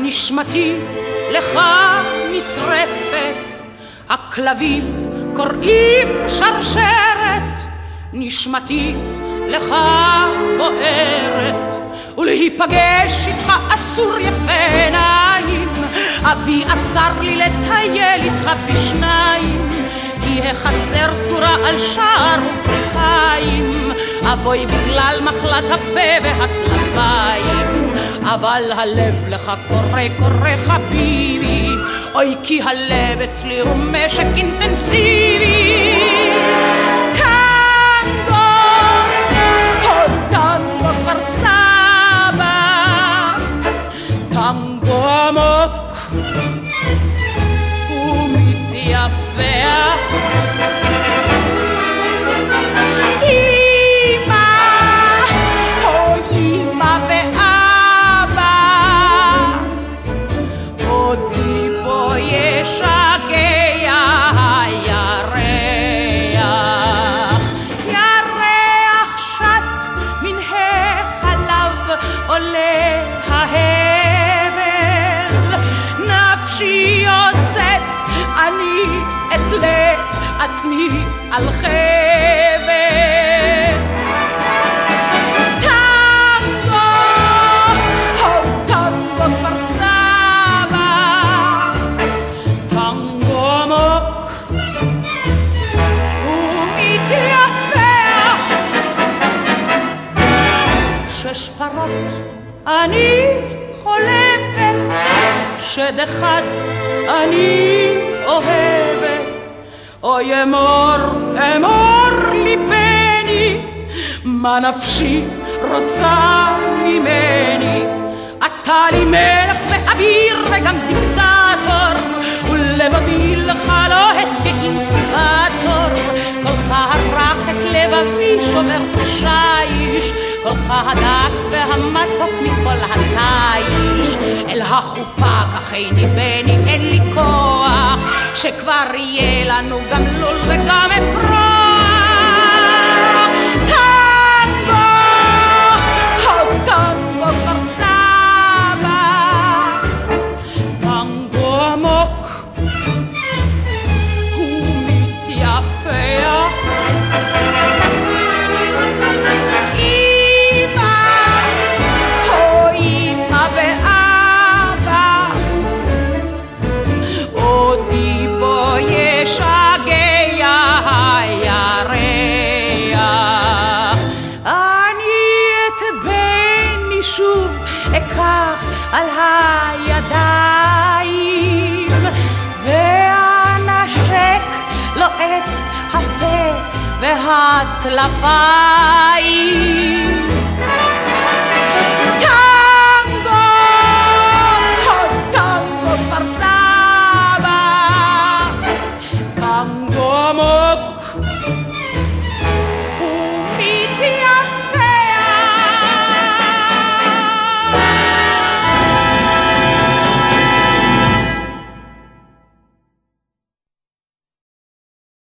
נשמתי לך נשרפת, הכלבים קוראים שרשרת, נשמתי לך בוערת, ולהיפגש איתך אסור יפה עיניים, אבי אסר לי לטייל איתך בשניים, כי החצר סגורה על שער ופריחיים, אבוי בגלל מחלת הפה והטלפיים, אבל הלב לך קורא קורא חביבי, אוי כי הלב אצלי הוא משק אינטנסיבי. טנגו, טנגו כפר סבא, טנגו עמוק ומתייפח, לעצמי על חבל. טנגו, טנגו כפר סבא, טנגו עמוק ומתייפח, שש פרות אני חולבת, שד אחד אני אוהבת, אוי אמור, אמור ליבני, מה נפשי רוצה ממני, אתה לי מלך ואביר וגם דיקטטור, ולבבי לך לוהט כאינקובטור, קולך הרך את לבבי שובר תשיש, קולך הדק והמתוק מכל התיש, אל החופה קחני בני אין לי כוח, שכבר יהיה לנו גם לול וגם אפרוח. טנגו, טנגו כפר סבא, טנגו עמוק ומתייפח, על הידיים ואנשק לו את הפה והטלפיים.